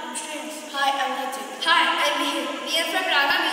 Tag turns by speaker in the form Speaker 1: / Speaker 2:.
Speaker 1: students.
Speaker 2: Hi, I'm Ritik.
Speaker 3: Hi, I'm Mihir. We are from Raaga